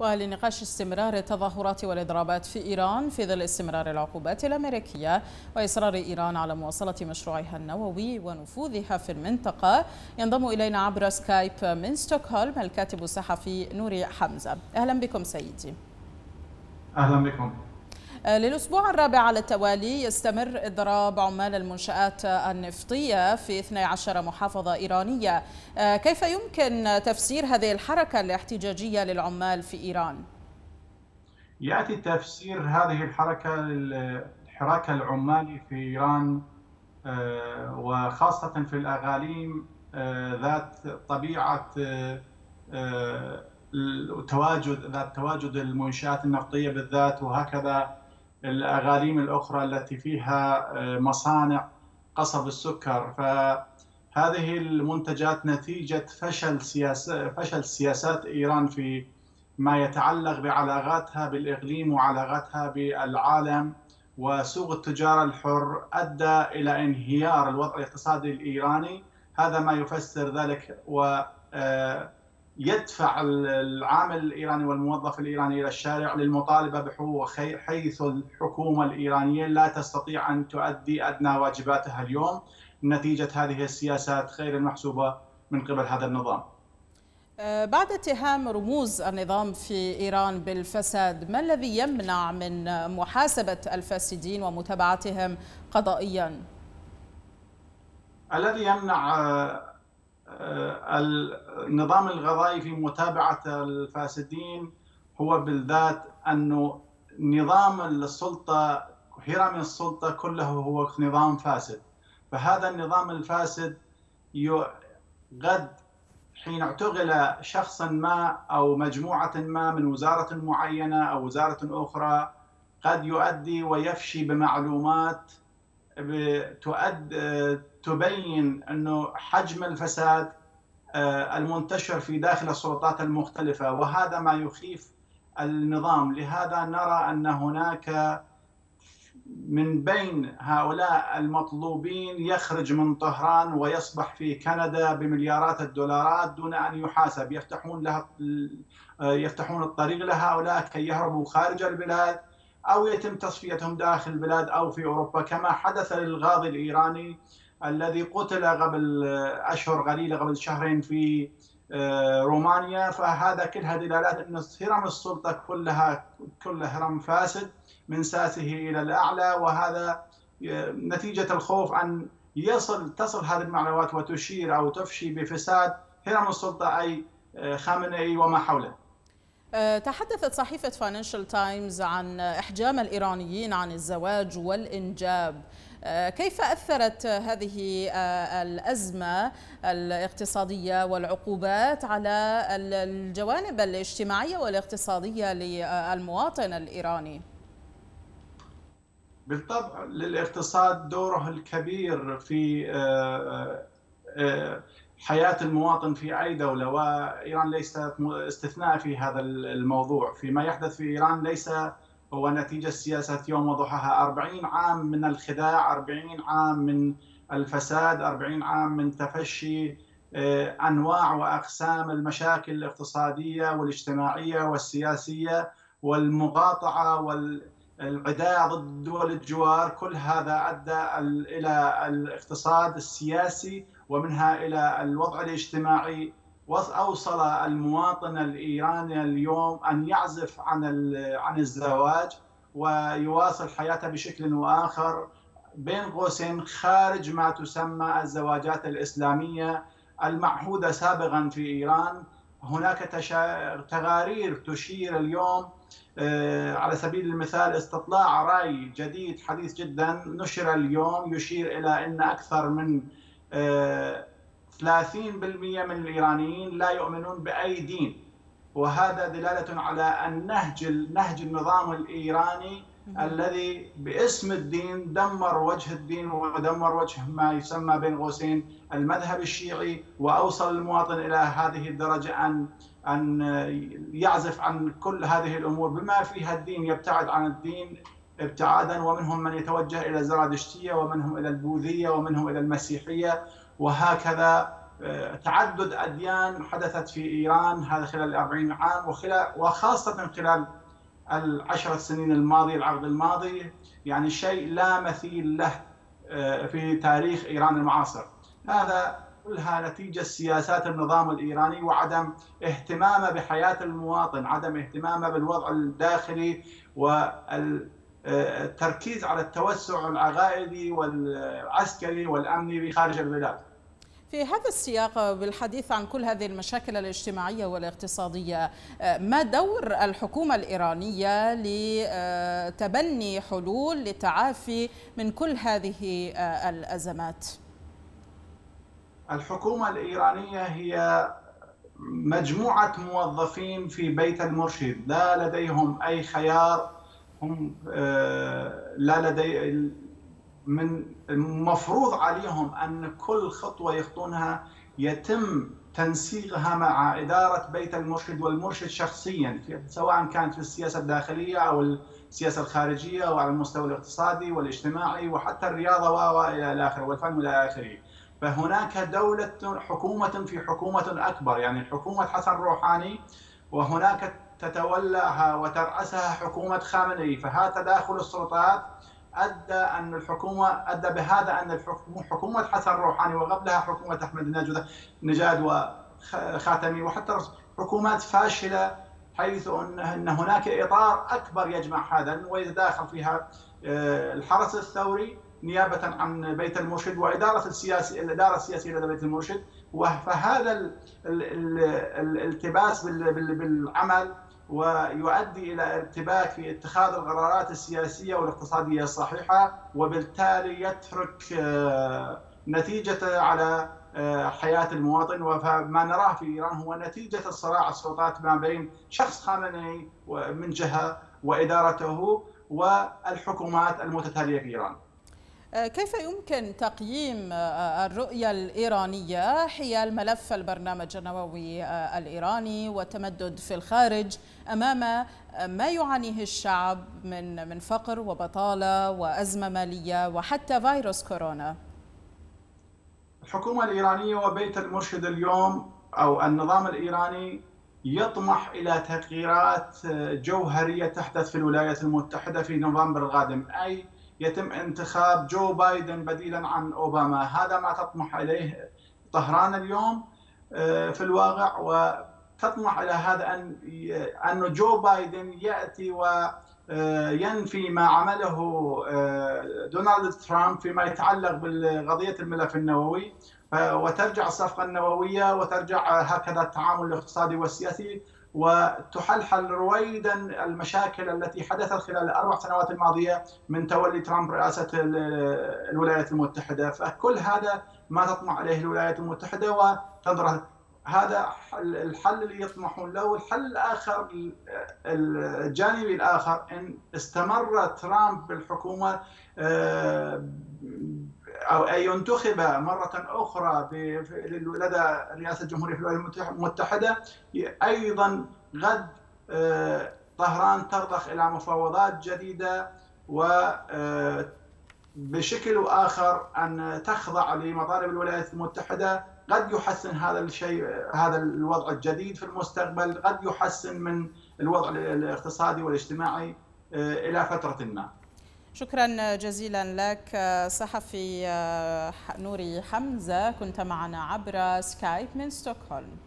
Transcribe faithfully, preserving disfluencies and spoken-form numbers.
ولنقاش استمرار التظاهرات والإضرابات في إيران في ظل استمرار العقوبات الأمريكية وإصرار إيران على مواصلة مشروعها النووي ونفوذها في المنطقة، ينضم إلينا عبر سكايب من ستوكهولم الكاتب الصحفي نوري حمزة. أهلا بكم سيدي. أهلا بكم. للأسبوع الرابع على التوالي يستمر إضراب عمال المنشآت النفطية في اثنتي عشرة محافظة إيرانية. كيف يمكن تفسير هذه الحركة الاحتجاجية للعمال في إيران؟ يأتي تفسير هذه الحركة الحراك العمالي في إيران وخاصة في الأقاليم ذات طبيعة تواجد ذات تواجد المنشآت النفطية بالذات، وهكذا الأقاليم الأخرى التي فيها مصانع قصب السكر. فهذه المنتجات نتيجة فشل سياسة فشل سياسات إيران في ما يتعلق بعلاقاتها بالإقليم وعلاقاتها بالعالم، وسوق التجارة الحر أدى إلى انهيار الوضع الاقتصادي الإيراني. هذا ما يفسر ذلك و يدفع العامل الإيراني والموظف الإيراني إلى الشارع للمطالبة بحقوق، حيث الحكومة الإيرانية لا تستطيع أن تؤدي أدنى واجباتها اليوم نتيجة هذه السياسات غير المحسوبة من قبل هذا النظام. بعد اتهام رموز النظام في إيران بالفساد، ما الذي يمنع من محاسبة الفاسدين ومتابعتهم قضائيا؟ الذي يمنع النظام القضائي في متابعة الفاسدين هو بالذات أنه نظام السلطة، هرم السلطة كله هو نظام فاسد. فهذا النظام الفاسد قد حين اعتقل شخصا ما أو مجموعة ما من وزارة معينة أو وزارة أخرى قد يؤدي ويفشي بمعلومات تؤد تبين أنه حجم الفساد المنتشر في داخل السلطات المختلفة، وهذا ما يخيف النظام. لهذا نرى أن هناك من بين هؤلاء المطلوبين يخرج من طهران ويصبح في كندا بمليارات الدولارات دون أن يحاسب، يفتحون لها يفتحون الطريق لهؤلاء كي يهربوا خارج البلاد أو يتم تصفيتهم داخل البلاد أو في أوروبا، كما حدث للقاضي الإيراني الذي قتل قبل أشهر قليلة، قبل شهرين في رومانيا. فهذا كلها دلالات أن هرم السلطة كلها كلها هرم فاسد من ساسه إلى الأعلى، وهذا نتيجة الخوف أن يصل تصل هذه المعلومات وتشير أو تفشي بفساد هرم السلطة أي خامنئي وما حوله. تحدثت صحيفة فاينانشال تايمز عن إحجام الإيرانيين عن الزواج والإنجاب. كيف أثرت هذه الأزمة الاقتصادية والعقوبات على الجوانب الاجتماعية والاقتصادية للمواطن الإيراني؟ بالطبع للاقتصاد دوره الكبير في حياة المواطن في أي دولة، وإيران ليست استثناء في هذا الموضوع. فيما يحدث في إيران ليس هو نتيجة سياسة يوم وضحاها. أربعين عام من الخداع، أربعين عام من الفساد، أربعين عام من تفشي أنواع وأقسام المشاكل الاقتصادية والاجتماعية والسياسية والمقاطعة والعداء ضد دول الجوار. كل هذا أدى إلى الاقتصاد السياسي ومنها إلى الوضع الاجتماعي، وأوصل المواطن الإيراني اليوم أن يعزف عن عن الزواج ويواصل حياته بشكل وآخر بين قوسين خارج ما تسمى الزواجات الإسلامية المعهودة سابقا في إيران. هناك تقارير تشير اليوم على سبيل المثال استطلاع رأي جديد حديث جدا نشر اليوم يشير إلى أن أكثر من ثلاثين بالمئة من الإيرانيين لا يؤمنون بأي دين، وهذا دلالة على النهج نهج النظام الإيراني الذي باسم الدين دمر وجه الدين ودمر وجه ما يسمى بين قوسين المذهب الشيعي، وأوصل المواطن إلى هذه الدرجة أن أن يعزف عن كل هذه الأمور بما فيها الدين، يبتعد عن الدين ابتعادا، ومنهم من يتوجه إلى الزرادشتية ومنهم إلى البوذية ومنهم إلى المسيحية، وهكذا تعدد أديان حدثت في إيران هذا خلال الأربعين عام، وخاصة خلال العشرة سنين الماضية، العقد الماضي، يعني شيء لا مثيل له في تاريخ إيران المعاصر. هذا كلها نتيجة سياسات النظام الإيراني وعدم اهتمامه بحياة المواطن، عدم اهتمامه بالوضع الداخلي والتركيز على التوسع العقائدي والعسكري والأمني بخارج البلاد. في هذا السياق، بالحديث عن كل هذه المشاكل الاجتماعية والاقتصادية، ما دور الحكومة الإيرانية لتبني حلول للتعافي من كل هذه الأزمات؟ الحكومة الإيرانية هي مجموعة موظفين في بيت المرشد، لا لديهم أي خيار، هم لا لدي من المفروض عليهم أن كل خطوة يخطونها يتم تنسيقها مع إدارة بيت المرشد والمرشد شخصيا، سواء كانت في السياسة الداخلية أو السياسة الخارجية وعلى المستوى الاقتصادي والاجتماعي وحتى الرياضة وإلى الآخر والفن وإلى آخره. فهناك دولة حكومة في حكومة أكبر، يعني حكومة حسن روحاني، وهناك تتولاها وترأسها حكومة خامنئي. فهذا تداخل السلطات أدى أن الحكومة أدى بهذا أن حكومة حسن روحاني وقبلها حكومة أحمد نجاد وخاتمي وحتى حكومات فاشلة، حيث أن هناك إطار أكبر يجمع هذا ويتداخل فيها الحرس الثوري نيابة عن بيت المرشد وإدارة السياسي الإدارة السياسية لدى بيت المرشد. فهذا الالتباس بالعمل ويؤدي إلى ارتباك في اتخاذ القرارات السياسية والاقتصادية الصحيحة، وبالتالي يترك نتيجة على حياة المواطن. وما نراه في إيران هو نتيجة الصراع السلطات ما بين شخص خامنئي من جهة وإدارته والحكومات المتتالية في إيران. كيف يمكن تقييم الرؤية الإيرانية حيال ملف البرنامج النووي الإيراني والتمدد في الخارج أمام ما يعانيه الشعب من من فقر وبطالة وأزمة مالية وحتى فيروس كورونا؟ الحكومة الإيرانية وبيت المرشد اليوم أو النظام الإيراني يطمح إلى تغييرات جوهرية تحدث في الولايات المتحدة في نوفمبر القادم، أي يتم انتخاب جو بايدن بديلا عن أوباما. هذا ما تطمح إليه طهران اليوم في الواقع، وتطمح إلى هذا أن أن جو بايدن يأتي وينفي ما عمله دونالد ترامب فيما يتعلق بقضية الملف النووي، وترجع الصفقة النووية وترجع هكذا التعامل الاقتصادي والسياسي، وتحلحل رويدا المشاكل التي حدثت خلال الأربع سنوات الماضية من تولي ترامب رئاسة الولايات المتحدة. فكل هذا ما تطمح إليه الولايات المتحدة وتنظر هذا الحل اللي يطمحون له. الحل الآخر، الجانب الآخر، إن استمر ترامب بالحكومة أو أن ينتخب مرة أخرى لدى رئاسة جمهورية الولايات المتحدة، أيضا قد طهران ترضخ إلى مفاوضات جديدة وبشكل آخر أن تخضع لمطالب الولايات المتحدة. قد يحسن هذا الشيء هذا الوضع الجديد في المستقبل، قد يحسن من الوضع الاقتصادي والاجتماعي إلى فترة ما. شكرا جزيلا لك صحفي نوري حمزة، كنت معنا عبر سكايب من ستوكهولم.